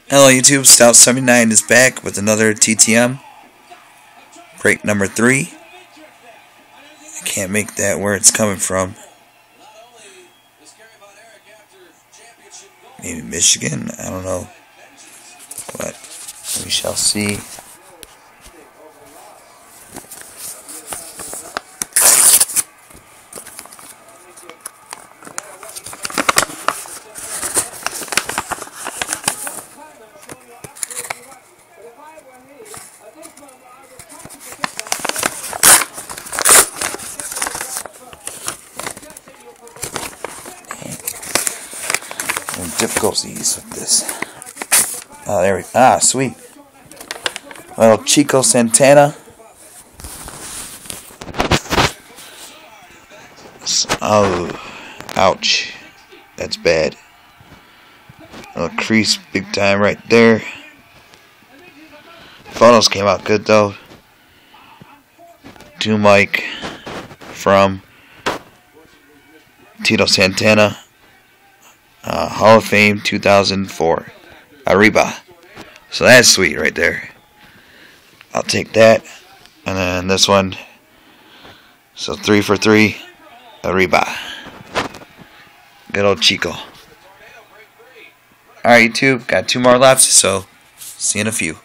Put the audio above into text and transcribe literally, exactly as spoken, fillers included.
Hello YouTube, Stout seventy-nine is back with another T T M. Break number three. I can't make that where it's coming from. Maybe Michigan? I don't know. But we shall see. Difficulties with this. Oh, there we go. Ah, sweet. Little Tito Santana. Oh, ouch. That's bad. Little crease big time right there. Photos came out good though. To Mike from Tito Santana. Uh, Hall of Fame two thousand four. Arriba. So that's sweet right there. I'll take that. And then this one. So three for three. Arriba. Good old Chico. Alright, YouTube. Got two more left. So see you in a few.